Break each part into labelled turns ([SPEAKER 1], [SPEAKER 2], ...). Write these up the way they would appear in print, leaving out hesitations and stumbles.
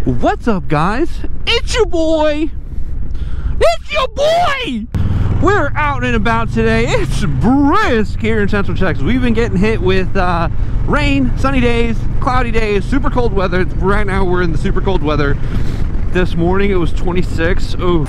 [SPEAKER 1] What's up, guys? It's your boy! It's your boy! We're out and about today. It's brisk here in Central Texas. We've been getting hit with rain, sunny days, cloudy days, super cold weather. Right now we're in the super cold weather. This morning it was 26. Ooh.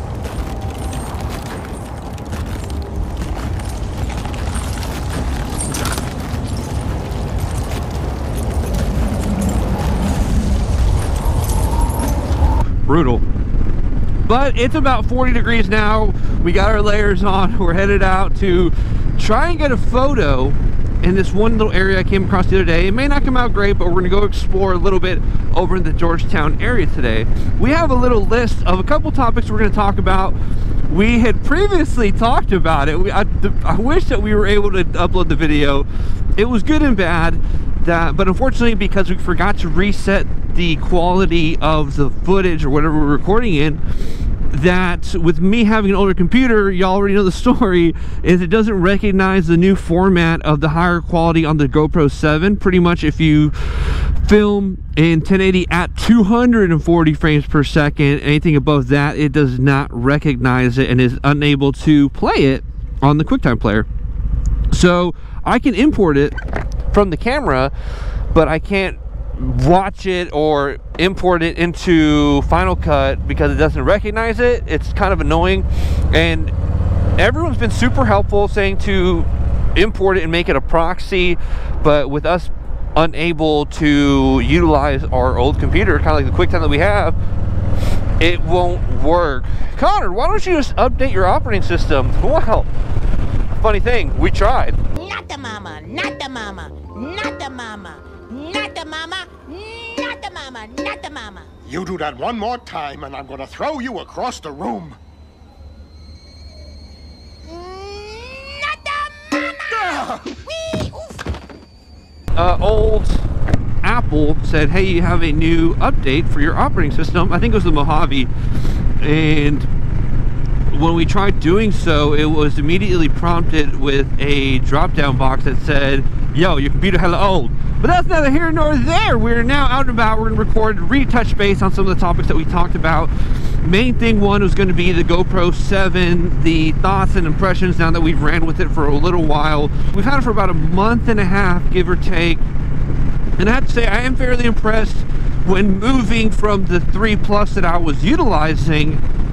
[SPEAKER 1] Brutal. But it's about 40 degrees now. We got our layers on. We're headed out to try and get a photo in this one little area I came across the other day. It may not come out great, but we're gonna go explore a little bit over in the Georgetown area today. We have a little list of a couple topics we're gonna talk about. We had previously talked about it. I wish that we were able to upload the video. It was good and bad, but unfortunately, because we forgot to reset the quality of the footage or whatever we're recording in, that with me having an older computer, you already know the story, is it doesn't recognize the new format of the higher quality on the GoPro 7. Pretty much if you film in 1080 at 240 frames per second, anything above that, it does not recognize it and is unable to play it on the QuickTime player. So I can import it from the camera, but I can't watch it or import it into Final Cut because it doesn't recognize it. It's kind of annoying, and everyone's been super helpful saying to import it and make it a proxy, but with us unable to utilize our old computer, kind of like the QuickTime that we have, it won't work. Connor, why don't you just update your operating system? Well, funny thing, we tried.
[SPEAKER 2] Not the mama, not the mama, not the mama, not the mama, not the mama, not the mama.
[SPEAKER 3] You do that one more time and I'm gonna throw you across the room.
[SPEAKER 2] Not the mama! Wee, oof.
[SPEAKER 1] Old Apple said, hey, you have a new update for your operating system. I think it was the Mojave, and when we tried doing so, it was immediately prompted with a drop-down box that said, yo, your computer hella old. But that's neither here nor there. We're now out and about. We're gonna retouch base on some of the topics that we talked about. Main thing one was going to be the GoPro 7, the thoughts and impressions now that we've ran with it for a little while. We've had it for about a month and a half, give or take. And I have to say, I am fairly impressed when moving from the 3 Plus that I was utilizing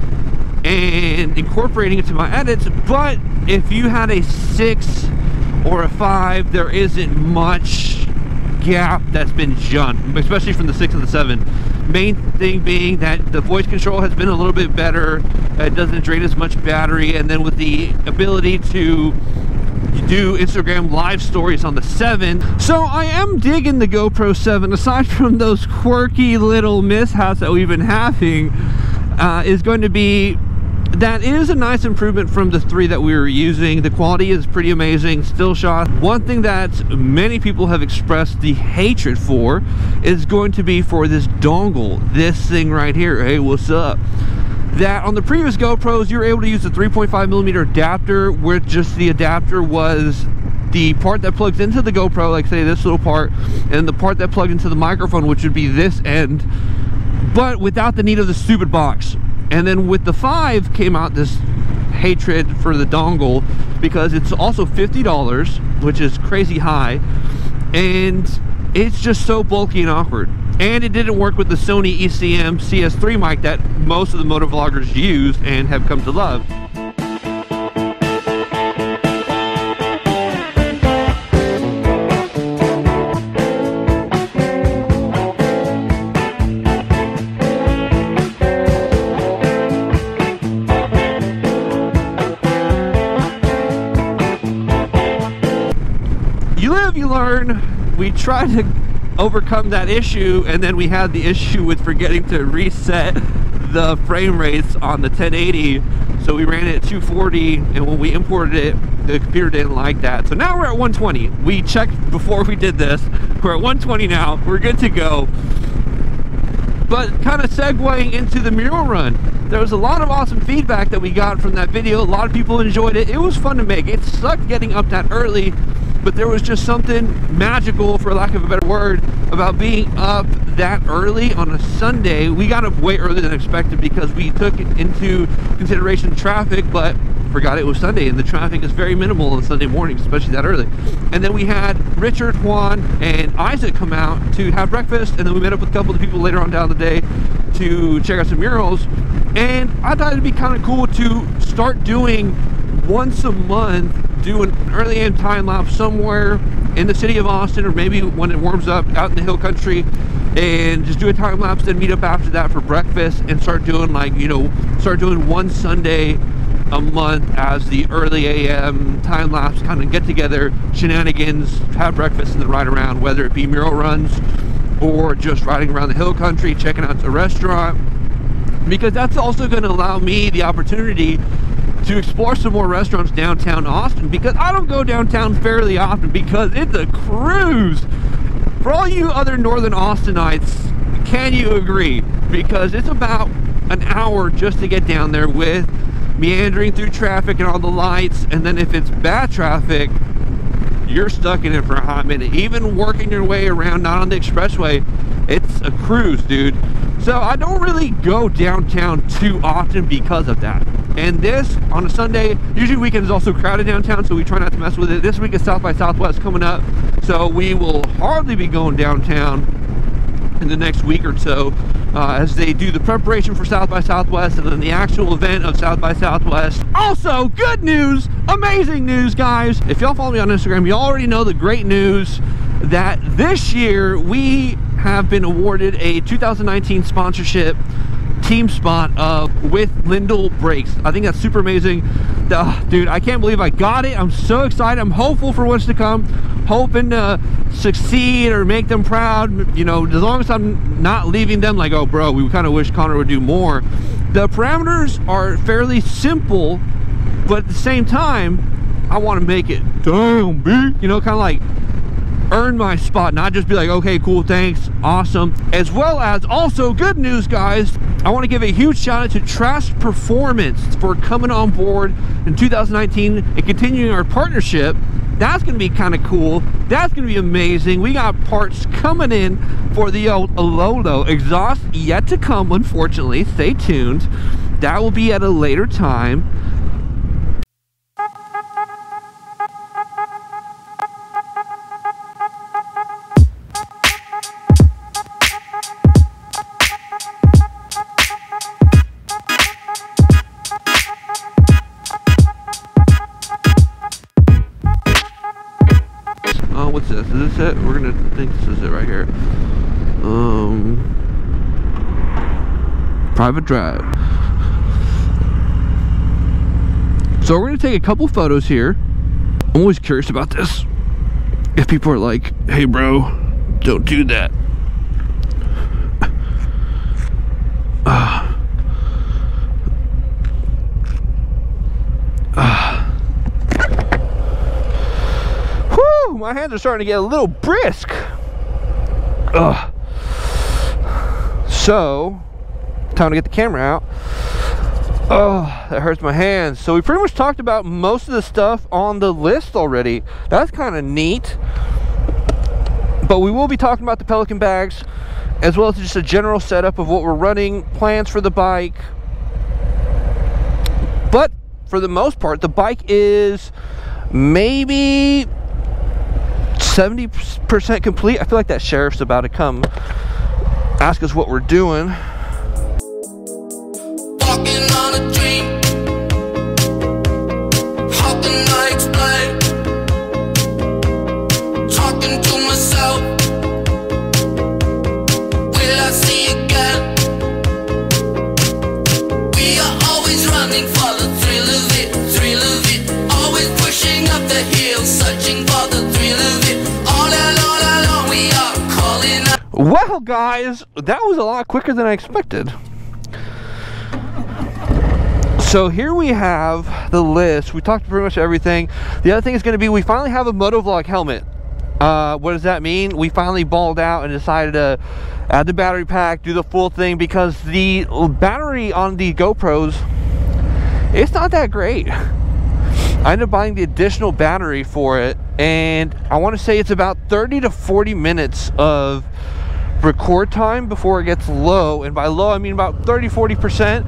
[SPEAKER 1] and incorporating it to my edits. But if you had a 6 or a 5, there isn't much gap that's been done, especially from the 6 and the 7. Main thing being that the voice control has been a little bit better. It doesn't drain as much battery, and then with the ability to do Instagram live stories on the 7. So I am digging the GoPro 7. Aside from those quirky little mishaps that we've been having, is going to be that it is a nice improvement from the 3 that we were using. The quality is pretty amazing, still shot. One thing that many people have expressed the hatred for is going to be for this dongle, this thing right here. Hey, what's up? That on the previous GoPros, you were able to use the 3.5mm adapter, where just the adapter was the part that plugs into the GoPro, like say this little part, and the part that plugged into the microphone, which would be this end, but without the need of the stupid box. And then with the 5 came out this hatred for the dongle, because it's also $50, which is crazy high, and it's just so bulky and awkward. And it didn't work with the Sony ECM CS3 mic that most of the motovloggers use and have come to love. You live, you learn. We tried to overcome that issue, and then we had the issue with forgetting to reset the frame rates on the 1080, so we ran it at 240, and when we imported it, the computer didn't like that. So now we're at 120. We checked before we did this. We're at 120 now. We're good to go. But kind of segueing into the mural run, there was a lot of awesome feedback that we got from that video. A lot of people enjoyed it. It was fun to make. It sucked getting up that early, but there was just something magical, for lack of a better word, about being up that early on a Sunday. We got up way earlier than expected because we took into consideration traffic, but forgot it was Sunday, and the traffic is very minimal on Sunday mornings, especially that early. And then we had Richard, Juan, and Isaac come out to have breakfast, and then we met up with a couple of people later on down the day to check out some murals. And I thought it'd be kind of cool to start doing once a month, do an early AM time lapse somewhere in the city of Austin, or maybe when it warms up out in the hill country, and just do a time lapse, then meet up after that for breakfast, and start doing, like, you know, start doing one Sunday a month as the early AM time lapse kind of get together shenanigans, have breakfast, and then ride around, whether it be mural runs or just riding around the hill country, checking out a restaurant, because that's also going to allow me the opportunity to explore some more restaurants downtown Austin, because I don't go downtown fairly often because it's a cruise. For all you other northern Austinites, can you agree? Because it's about an hour just to get down there with meandering through traffic and all the lights, and then if it's bad traffic, you're stuck in it for a hot minute. Even working your way around, not on the expressway, it's a cruise, dude. So I don't really go downtown too often because of that. And this, on a Sunday, usually weekend is also crowded downtown, so we try not to mess with it. This week is South by Southwest coming up, so we will hardly be going downtown in the next week or so, as they do the preparation for South by Southwest and then the actual event of South by Southwest. Also, good news, amazing news, guys. If y'all follow me on Instagram, you already know the great news that this year we have been awarded a 2019 sponsorship team spot with Lindell Brakes. I think that's super amazing. Dude, I can't believe I got it. I'm so excited. I'm hopeful for what's to come, hoping to succeed or make them proud, you know, as long as I'm not leaving them like, oh bro, we kind of wish Connor would do more. The parameters are fairly simple, but at the same time I want to make it damn big, you know, kind of like earn my spot, not just be like, okay, cool, thanks, awesome. As well as, also good news, guys, I want to give a huge shout out to Trash Performance for coming on board in 2019 and continuing our partnership. That's going to be kind of cool. That's going to be amazing. We got parts coming in for the old Alolo exhaust, yet to come, unfortunately. Stay tuned. That will be at a later time. What's this? Is this it? We're gonna think this is it right here. Private drive. So we're gonna take a couple photos here. I'm always curious about this. If people are like, hey bro, don't do that. My hands are starting to get a little brisk. So, time to get the camera out. Oh, that hurts my hands. So we pretty much talked about most of the stuff on the list already. That's kind of neat. But we will be talking about the Pelican bags, as well as just a general setup of what we're running, plans for the bike. But for the most part, the bike is maybe 70% complete. I feel like that sheriff's about to come ask us what we're doing.
[SPEAKER 4] Walking on a dream. How can I explain? Talking to myself. Will I see again? We are always running for the thrill of it, thrill of it. Always pushing up the hill, searching for the thrill of it. All along we are calling out.
[SPEAKER 1] Well, guys, that was a lot quicker than I expected. So here we have the list. We talked pretty much everything. The other thing is going to be, we finally have a motovlog helmet. What does that mean? We finally balled out and decided to add the battery pack, do the full thing, because the battery on the GoPros, it's not that great. I ended up buying the additional battery for it, and I want to say it's about 30 to 40 minutes of record time before it gets low, and by low I mean about 30-40%,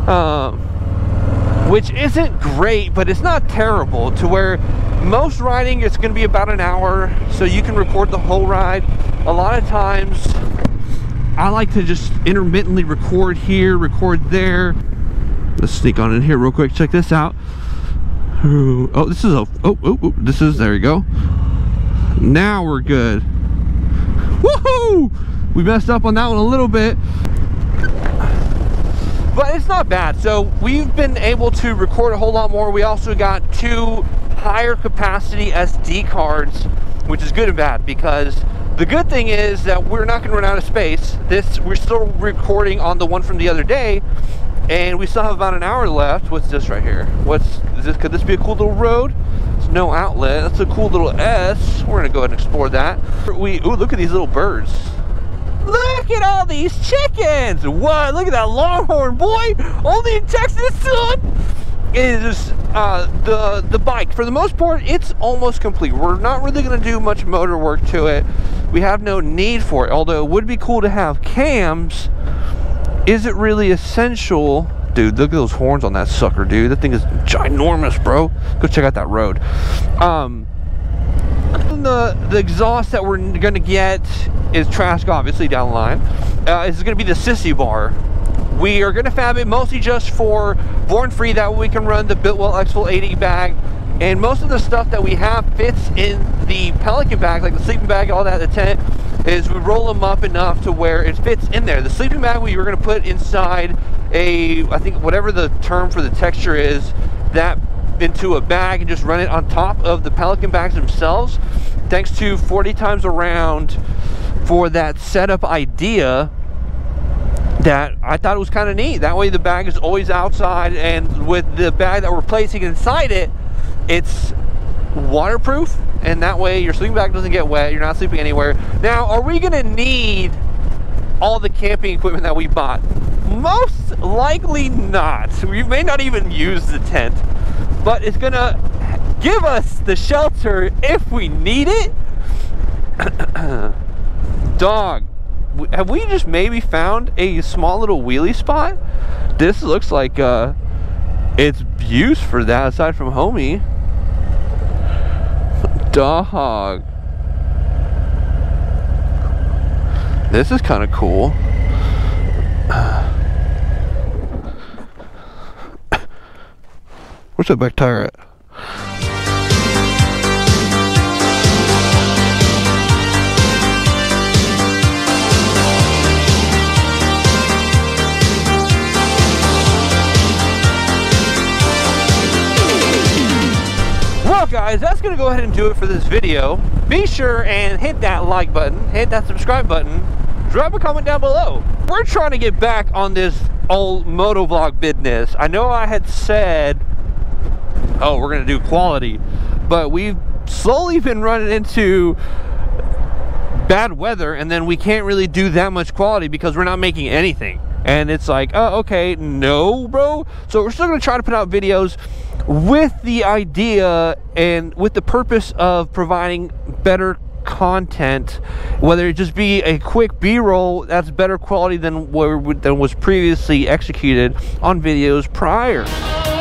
[SPEAKER 1] which isn't great, but it's not terrible, to where most riding it's going to be about an hour, so you can record the whole ride. A lot of times I like to just intermittently record here, record there. Let's sneak on in here real quick. Check this out. Oh, this is a this is, there you go. Now we're good. Woohoo! We messed up on that one a little bit, but it's not bad. So we've been able to record a whole lot more. We also got 2 higher capacity SD cards, which is good and bad, because the good thing is that we're not going to run out of space. We're still recording on the one from the other day, and we still have about an hour left. What's this right here? Could this be a cool little road? It's no outlet. That's a cool little S. We're going to go ahead and explore that. Ooh, look at these little birds. Look at all these chickens. What? Look at that longhorn, boy. Only in Texas, son. Is the bike, for the most part, it's almost complete. We're not really going to do much motor work to it. We have no need for it, although it would be cool to have cams. Is it really essential? Dude, look at those horns on that sucker, dude. That thing is ginormous, bro. Go check out that road. The exhaust that we're gonna get is Trask, obviously, down the line. It's gonna be the Sissy bar. We are gonna fab it mostly just for Born Free, that way we can run the Biltwell X-Full 80 bag, and most of the stuff that we have fits in the Pelican bag, like the sleeping bag, all that, the tent, is we roll them up enough to where it fits in there. The sleeping bag we were gonna put inside I think whatever the term for the texture is, that into a bag and just run it on top of the Pelican bags themselves. Thanks to 40 times around for that setup idea, that I thought it was kind of neat. That way the bag is always outside, and with the bag that we're placing inside it, it's waterproof, and that way your sleeping bag doesn't get wet. You're not sleeping anywhere. Now, are we gonna need all the camping equipment that we bought? Most likely not. We may not even use the tent, but it's gonna give us the shelter if we need it. Dog, have we just maybe found a small little wheelie spot? This looks like it's used for that, aside from homie. Dog, this is kind of cool. Where's that back tire at? Well, guys, that's gonna go ahead and do it for this video. Be sure and hit that like button, hit that subscribe button, drop a comment down below. We're trying to get back on this old motovlog business. I know I had said, oh, we're gonna do quality, but we've slowly been running into bad weather, and then we can't really do that much quality because we're not making anything. And it's like, oh, okay, no, bro. So we're still gonna try to put out videos with the idea and with the purpose of providing better content, whether it just be a quick B-roll that's better quality than was previously executed on videos prior.